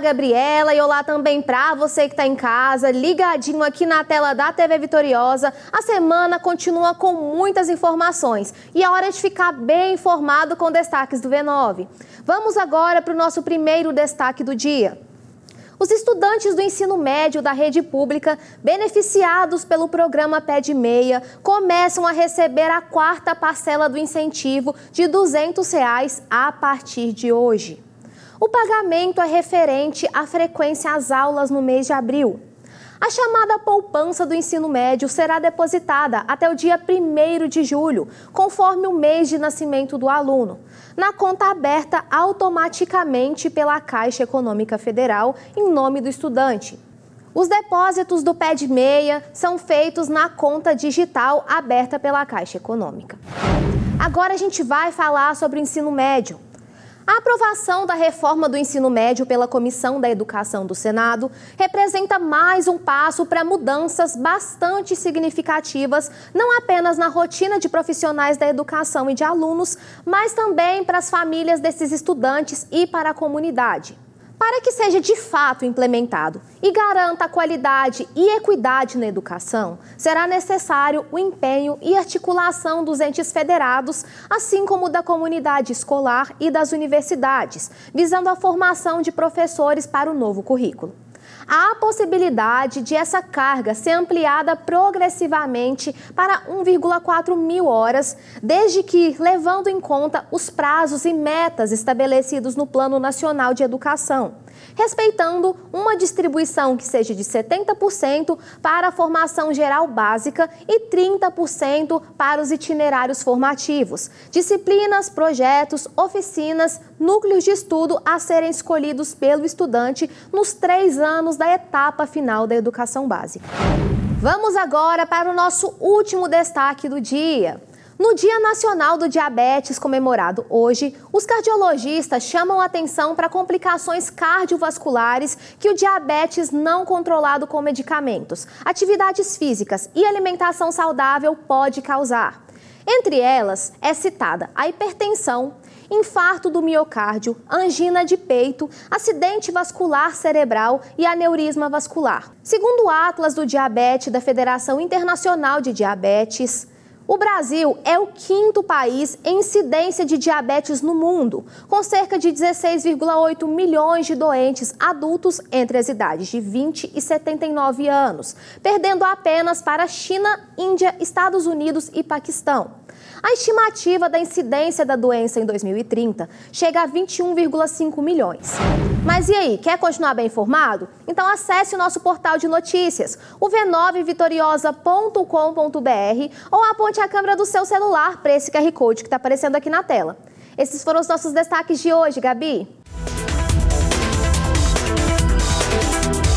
Gabriela, e olá também para você que está em casa, ligadinho aqui na tela da TV Vitoriosa. A semana continua com muitas informações e é hora de ficar bem informado com destaques do V9. Vamos agora para o nosso primeiro destaque do dia. Os estudantes do ensino médio da rede pública, beneficiados pelo programa Pé de Meia, começam a receber a quarta parcela do incentivo de R$ 200 a partir de hoje. O pagamento é referente à frequência às aulas no mês de abril. A chamada poupança do ensino médio será depositada até o dia 1º de julho, conforme o mês de nascimento do aluno, na conta aberta automaticamente pela Caixa Econômica Federal em nome do estudante. Os depósitos do Pé de Meia são feitos na conta digital aberta pela Caixa Econômica. Agora a gente vai falar sobre o ensino médio. A aprovação da reforma do ensino médio pela Comissão da Educação do Senado representa mais um passo para mudanças bastante significativas, não apenas na rotina de profissionais da educação e de alunos, mas também para as famílias desses estudantes e para a comunidade. Para que seja de fato implementado e garanta a qualidade e equidade na educação, será necessário o empenho e articulação dos entes federados, assim como da comunidade escolar e das universidades, visando a formação de professores para o novo currículo. Há a possibilidade de essa carga ser ampliada progressivamente para 1,4 mil horas, desde que levando em conta os prazos e metas estabelecidos no Plano Nacional de Educação, respeitando uma distribuição que seja de 70% para a formação geral básica e 30% para os itinerários formativos, disciplinas, projetos, oficinas, núcleos de estudo a serem escolhidos pelo estudante nos 3 anos da etapa final da educação básica. Vamos agora para o nosso último destaque do dia. No Dia Nacional do Diabetes, comemorado hoje, os cardiologistas chamam a atenção para complicações cardiovasculares que o diabetes não controlado com medicamentos, atividades físicas e alimentação saudável pode causar. Entre elas é citada a hipertensão, infarto do miocárdio, angina de peito, acidente vascular cerebral e aneurisma vascular. Segundo o Atlas do Diabetes da Federação Internacional de Diabetes, o Brasil é o 5º país em incidência de diabetes no mundo, com cerca de 16,8 milhões de doentes adultos entre as idades de 20 e 79 anos, perdendo apenas para a China, Índia, Estados Unidos e Paquistão. A estimativa da incidência da doença em 2030 chega a 21,5 milhões. Mas e aí, quer continuar bem informado? Então acesse o nosso portal de notícias, o v9vitoriosa.com.br, ou aponte a câmera do seu celular para esse QR Code que está aparecendo aqui na tela. Esses foram os nossos destaques de hoje, Gabi.